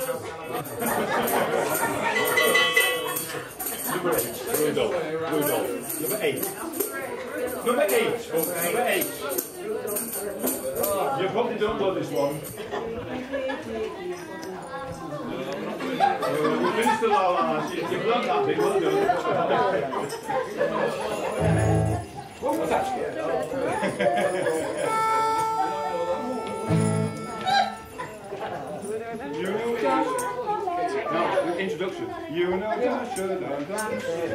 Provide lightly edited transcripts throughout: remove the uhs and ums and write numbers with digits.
Rudolph. Number 8. Number 8. Okay. Number 8. You probably don't know this one. We finished the la la. You've learned that big, well done. What's that? You know Dash. No, introduction. You know Dasher and Dancer.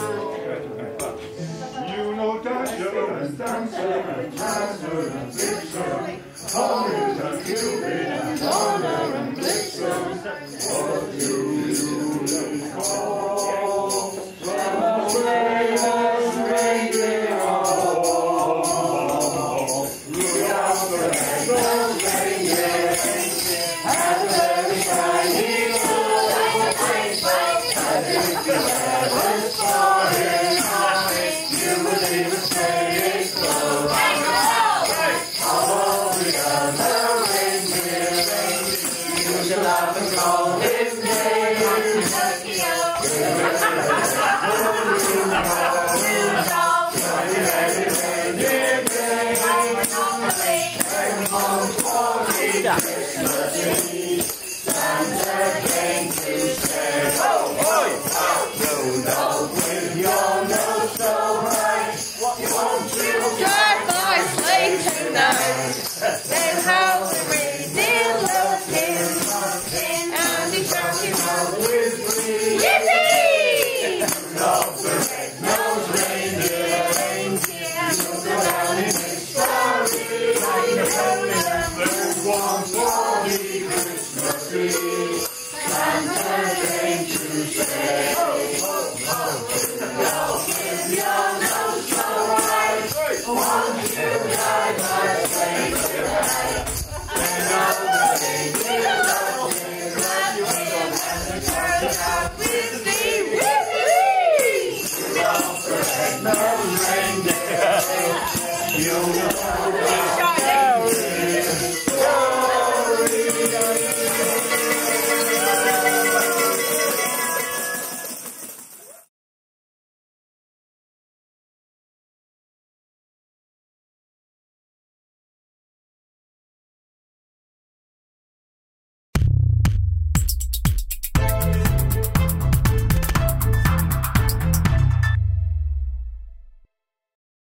You know Dasher and Dancer and Dancer and Vixen. Honor and Cupid and Donner and Blitzen. What do you call from the greatest reindeer of all? Rudolph the red-nosed reindeer has a very shiny nose. And if you ever saw his eyes, you would even say it's close. All together reindeer, you should laugh and call his name. Santa came to say, oh, boy! Rudolph, with your nose so bright, won't you drive my sleigh tonight? Then how the reindeer loved him, and he shook him out with glee. Yippee! Rudolph the red-nosed reindeer, looked around in his story, like a bird one for the Christmas tree.